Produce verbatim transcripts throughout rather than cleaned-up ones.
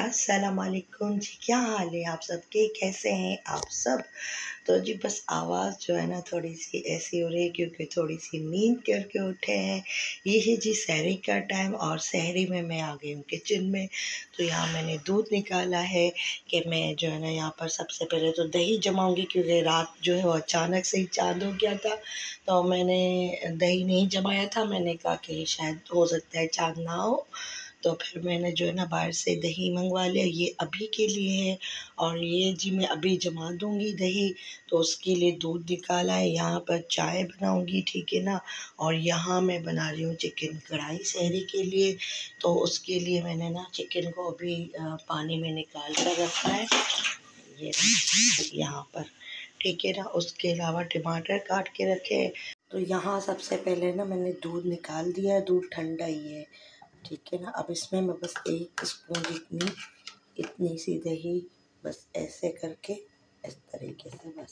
अस्सलाम वालेकुम जी। क्या हाल है आप सबके, कैसे हैं आप सब। तो जी बस आवाज़ जो है ना थोड़ी सी ऐसी हो रही है क्योंकि थोड़ी सी नींद करके उठे हैं। ये है जी सहरी का टाइम और सहरी में मैं आ गई हूँ किचन में। तो यहाँ मैंने दूध निकाला है कि मैं जो है ना यहाँ पर सबसे पहले तो दही जमाऊँगी क्योंकि रात जो है वो अचानक से ही चाँद हो गया था। तो मैंने दही नहीं जमाया था, मैंने कहा कि शायद हो सकता है चाँद ना हो। तो फिर मैंने जो है ना बाहर से दही मंगवा लिया, ये अभी के लिए है। और ये जी मैं अभी जमा दूँगी दही, तो उसके लिए दूध निकाला है। यहाँ पर चाय बनाऊँगी, ठीक है ना। और यहाँ मैं बना रही हूँ चिकन कढ़ाई सहरी के लिए। तो उसके लिए मैंने ना चिकन को अभी पानी में निकाल कर रखा है, ये यहाँ पर, ठीक है ना। उसके अलावा टमाटर काट के रखे। तो यहाँ सबसे पहले ना मैंने दूध निकाल दिया है, दूध ठंडा ही है, ठीक है ना। अब इसमें मैं बस एक स्पून जितनी इतनी सी दही बस ऐसे करके इस तरीके से बस,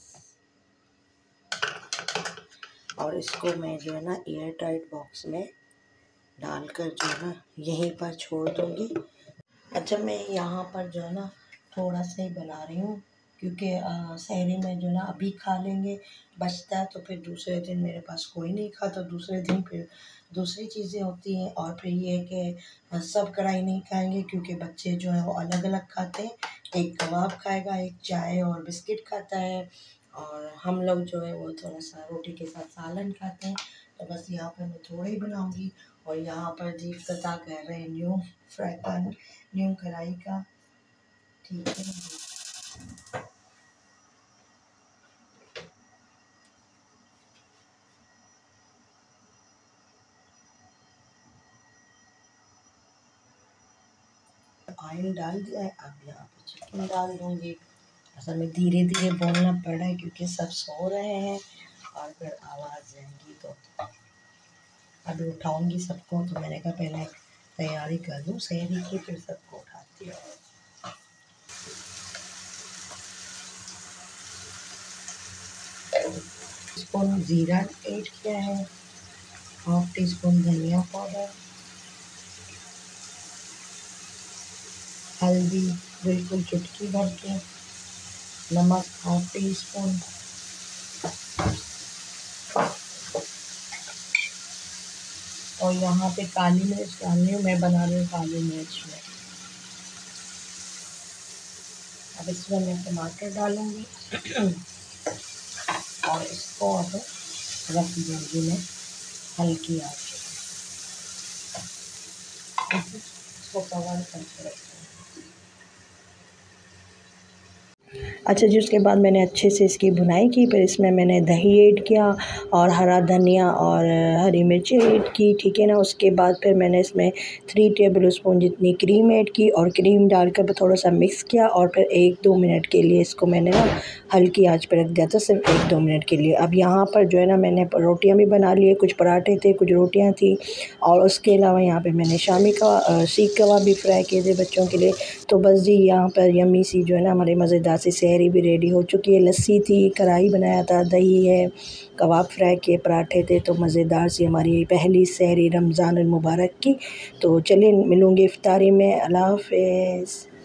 और इसको मैं जो है ना एयर टाइट बॉक्स में डालकर जो है ना यहीं पर छोड़ दूँगी। अच्छा, मैं यहाँ पर जो है ना थोड़ा सा ही बना रही हूँ क्योंकि सहरी में जो है ना अभी खा लेंगे, बचता है तो फिर दूसरे दिन मेरे पास कोई नहीं खाता, दूसरे दिन फिर दूसरी चीज़ें होती हैं। और फिर ये है कि सब कढ़ाई नहीं खाएंगे क्योंकि बच्चे जो हैं वो अलग अलग खाते हैं। एक कबाब खाएगा, एक चाय और बिस्किट खाता है, और हम लोग जो है वो थोड़ा सा रोटी के साथ सालन खाते हैं। तो बस यहाँ पर मैं थोड़ा ही बनाऊँगी। और यहाँ पर जी इफ्तिताह कर रहे हैं न्यू फ्राई पैन, न्यू कढ़ाई का, ठीक है ना। ऑयल डाल दिया है, अब यहाँ पे चिकन डाल दूँगी। असल में धीरे धीरे बोलना पड़ रहा है क्योंकि सब सो रहे हैं और फिर आवाज़ जाएंगी। तो अभी उठाऊँगी सबको, तो मैंने कहा पहले तैयारी कर लूँ सहरी की, फिर सबको उठाती हूँ। स्पून ज़ीरा ऐड किया है, हाफ टी स्पून धनिया पाउडर, हल्दी बिल्कुल चुटकी भर के, नमक हाफ टी स्पून, और यहाँ पे काली मिर्च डालनी हूँ, मैं बना रही हूँ काली मिर्च में। अब इसमें मैं टमाटर डालूँगी और इसको अब रख दूँगी मैं हल्की आंच पे, इसको कवर करके रखूँगी। अच्छा जी, उसके बाद मैंने अच्छे से इसकी भुनाई की, फिर इसमें मैंने दही ऐड किया और हरा धनिया और हरी मिर्ची ऐड की, ठीक है ना। उसके बाद फिर मैंने इसमें थ्री टेबल स्पून जितनी क्रीम ऐड की और क्रीम डालकर थोड़ा सा मिक्स किया, और फिर एक दो मिनट के लिए इसको मैंने ना हल्की आंच पे रख दिया था, सिर्फ एक दो मिनट के लिए। अब यहाँ पर जो है ना मैंने रोटियाँ भी बना ली है, कुछ पराठे थे, कुछ रोटियाँ थी, और उसके अलावा यहाँ पर मैंने शामी का सीख कबाब भी फ्राई किए थे बच्चों के लिए। तो बस जी यहाँ पर यम्मी सी जो है ना हमारे मज़ेदार सी सहरी भी रेडी हो चुकी है। लस्सी थी, कढ़ाई बनाया था, दही है, कबाब फ्राई किए, पराठे थे। तो मज़ेदार सी हमारी पहली सहरी रमज़ान मुबारक की। तो चलिए मिलूँगी इफ्तारी में। अल्लाह हाफ़िज़।